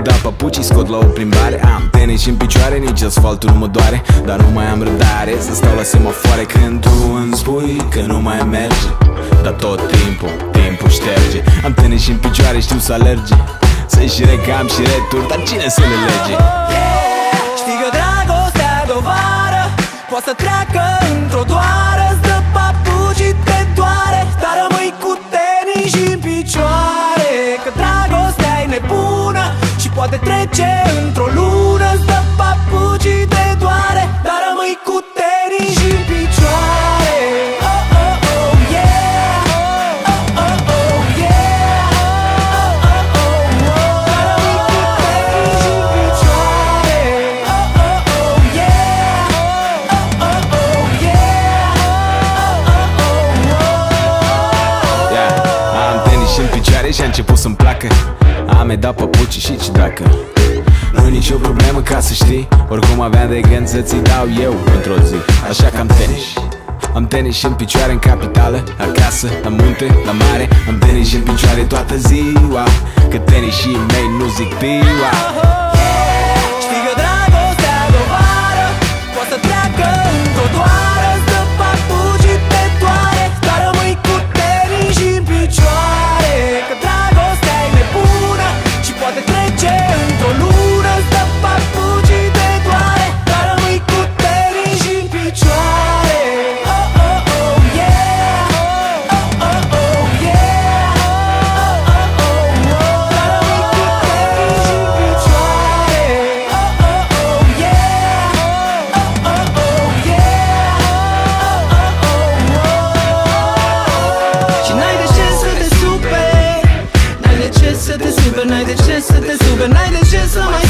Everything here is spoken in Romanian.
dat papucii, scot la o plimbare. Am tenis în picioare, nici asfaltul nu mă doare, dar nu mai am răbdare să stau la semafoare când tu îmi spui că nu mai merge. Dar tot timpul șterge. Am tenis în picioare, știu să alerge, să-i și recam și retur, dar cine să le lege? Știi că dragostea de-o vară poate să treacă într-o doară. Îți dă papucii, te doare, dar rămâi cu tenis în picioare. Că dragostea e nebună și poate trece într-o lună. Îți dă papucii, te doare, dar rămâi cu tenis în picioare. Oh, oh, oh, yeah. Oh, oh, oh, yeah. Oh, oh, oh, oh. Dar rămâi cu tenis în picioare. Oh, oh, oh, yeah. Oh, oh, oh, yeah. Oh, oh, oh. Yeah. Am tenis în picioare și a început să-mi placă. Am dat papucii și ce dacă nu-i nicio problemă, ca să știi. Oricum aveam de gând să ți dau eu într-o zi. Așa că am tenis. Am tenis în picioare în capitală, acasă, la munte, la mare. Am tenis în picioare toată ziua, că tenisii mei nu zic piua. Știi că dragostea de-o vară poate să treacă într-o doară. Îți dă papucii, te doare, dar rămâi cu tenis în picioare. Că dragostea e nebună și poate trece într-o lună. Îți dă papucii, te doare, dar rămâi cu tenis în picioare. Oh, oh, oh, yeah. Oh, oh, oh, yeah. Oh, oh, oh, oh. Dar rămâi cu tenis în picioare. Oh, oh, oh, yeah. Oh, oh, oh, yeah. Oh, oh, oh. Și n-ai de ce să te superi, n-ai de ce să te superi, n-ai de ce să te superi, n-ai de ce să mai